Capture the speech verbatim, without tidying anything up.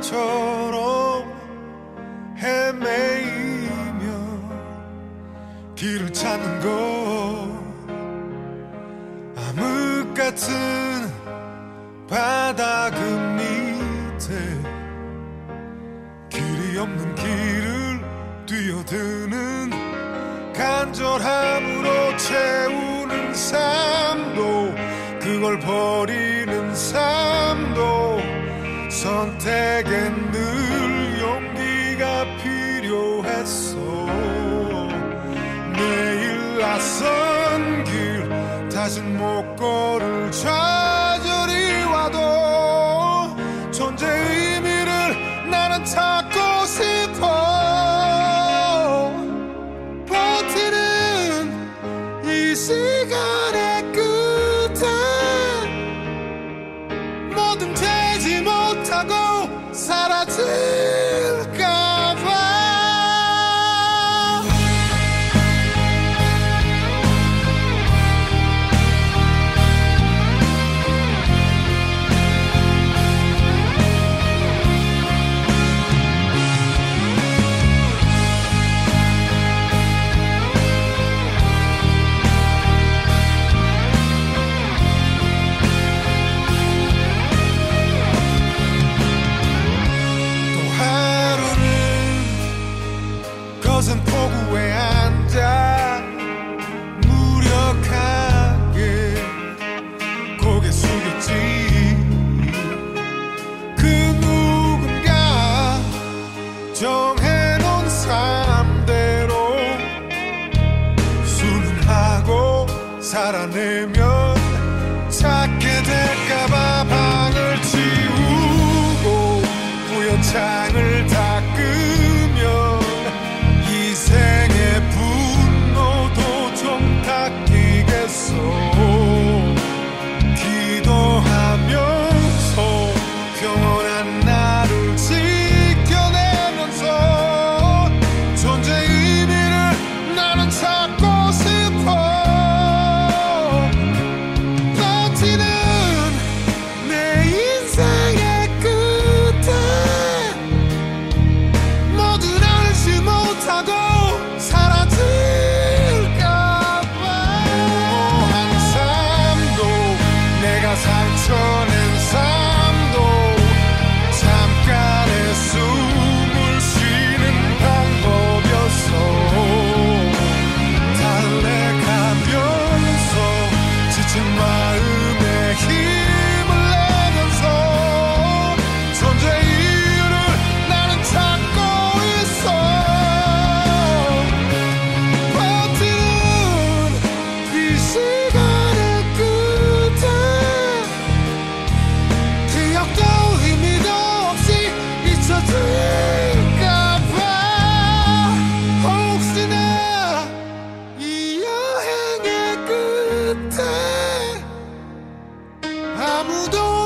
바보처럼 헤매이며 길을 찾는 것, 암흑 같은 바다 그 밑에 길이 없는 길을 뛰어드는 간절함으로 채우는 삶도, 그걸 버리는 삶도 선택엔 늘 용기가 필요했어. 매일 낯선 길 다신 못 걸을 좌절이 와도 존재의 의미를 나는 찾고 싶어. 버티는 이 시간의 끝에 뭐든 되지 못하고 사라질까봐. 거센 폭우에 앉아 무력하게 고개 숙였지. 그 누군가 정해놓은 삶대로 순응하고 살아내면 찾게 될까봐 방을 치우고 부연창을 닦으면 생의 분노도 좀 닦이겠어. 기도하면서 평온한 나를 지켜내면서 존재의 의미를 나는 찾고 싶어. 버티는 내 인생의 끝에 모든 알지 못하고 상처낸 삶도 잠깐의 숨을 쉬는 방법이었어. 달래가면서 지친 마음에 힘을 내면서 존재의 이유를 나는 찾고 있어. 버티는 이 시간의 끝에 기억도 의미도 없이 잊혀질까봐. 혹시나 이 여행의 끝에 아무도